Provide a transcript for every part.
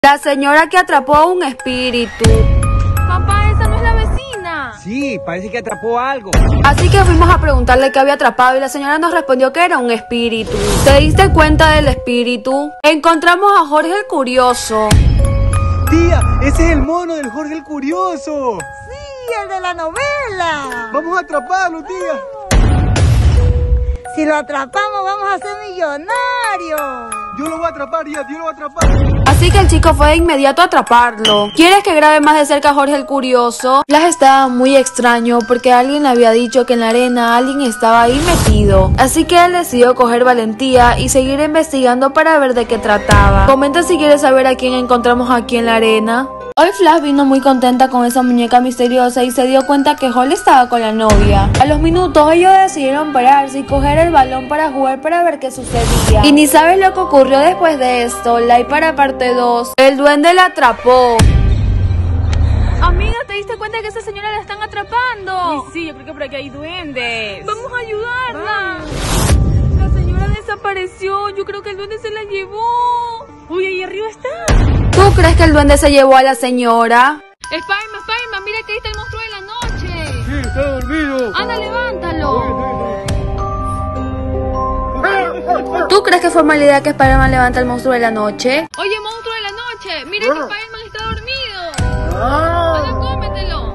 La señora que atrapó a un espíritu. Papá, esa no es la vecina. Sí, parece que atrapó algo. Así que fuimos a preguntarle qué había atrapado y la señora nos respondió que era un espíritu. ¿Te diste cuenta del espíritu? Encontramos a Jorge el Curioso. Tía, ese es el mono del Jorge el Curioso. Sí, el de la novela. Vamos a atraparlo, tía. Si lo atrapamos vamos a ser millonarios. Yo lo voy a atrapar, tía, yo lo voy a atrapar. Así que el chico fue de inmediato a atraparlo. ¿Quieres que grabe más de cerca a Jorge el Curioso? Flash estaba muy extraño porque alguien le había dicho que en la arena alguien estaba ahí metido. Así que él decidió coger valentía y seguir investigando para ver de qué trataba. Comenta si quieres saber a quién encontramos aquí en la arena. Hoy Flash vino muy contenta con esa muñeca misteriosa y se dio cuenta que Holly estaba con la novia. A los minutos ellos decidieron pararse y coger el balón para jugar para ver qué sucedía. Y ni sabes lo que ocurrió después de esto. Like para parte 2. El duende la atrapó. Amiga, ¿te diste cuenta que esa señora la están atrapando? Uy, sí, yo creo que por aquí hay duendes. Vamos a ayudarla. La señora desapareció. Yo creo que el duende se la llevó. Uy, ahí arriba está. ¿Tú crees que el duende se llevó a la señora? Spiderman, mira que ahí está el monstruo de la noche. Sí, está dormido. Anda, levántalo. ¿Tú crees que fue mala idea que Spider-Man levanta al monstruo de la noche? Oye, monstruo de la noche, mira que Spiderman está dormido. Anda, cómetelo.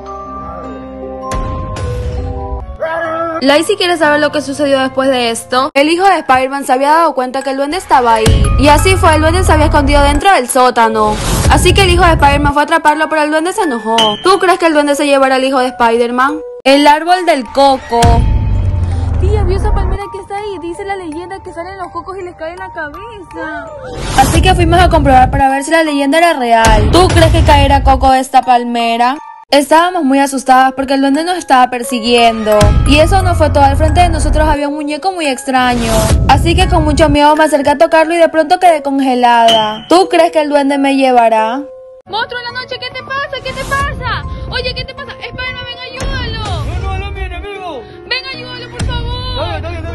Lacey quiere saber lo que sucedió después de esto. El hijo de Spider-Man se había dado cuenta que el duende estaba ahí. Y así fue, el duende se había escondido dentro del sótano. Así que el hijo de Spider-Man fue a atraparlo, pero el duende se enojó. ¿Tú crees que el duende se llevará al hijo de Spider-Man? El árbol del coco. Tía, ¿vio esa palmera que está ahí? Dice la leyenda que salen los cocos y les cae en la cabeza. Así que fuimos a comprobar para ver si la leyenda era real. ¿Tú crees que caerá coco de esta palmera? Estábamos muy asustadas porque el duende nos estaba persiguiendo. Y eso no fue todo, al frente de nosotros había un muñeco muy extraño. Así que con mucho miedo me acerqué a tocarlo y de pronto quedé congelada. ¿Tú crees que el duende me llevará? Monstruo de la noche, ¿qué te pasa? ¿Qué te pasa? Oye, ¿qué te pasa? Spiderman, ven, ayúdalo. No, mi enemigo. Ven, ayúdalo, por favor. Dale.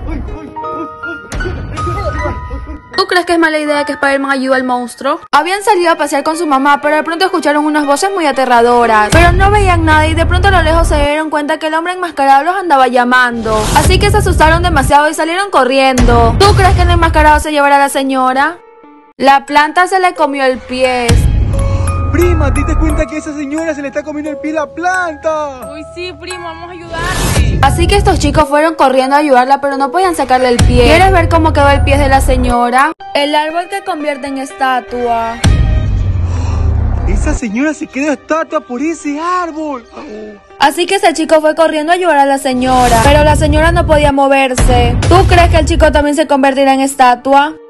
¿Tú crees que es mala idea que Spider-Man ayude al monstruo? Habían salido a pasear con su mamá, pero de pronto escucharon unas voces muy aterradoras. Pero no veían nada y de pronto a lo lejos se dieron cuenta que el hombre enmascarado los andaba llamando. Así que se asustaron demasiado y salieron corriendo. ¿Tú crees que el enmascarado se llevará a la señora? La planta se le comió el pie. Prima, ¿te diste cuenta que esa señora se le está comiendo el pie a la planta? Uy, sí, primo, vamos a ayudarle. Así que estos chicos fueron corriendo a ayudarla, pero no podían sacarle el pie. ¿Quieres ver cómo quedó el pie de la señora? El árbol que convierte en estatua. Esa señora se quedó estatua por ese árbol. Así que ese chico fue corriendo a ayudar a la señora, pero la señora no podía moverse. ¿Tú crees que el chico también se convertirá en estatua?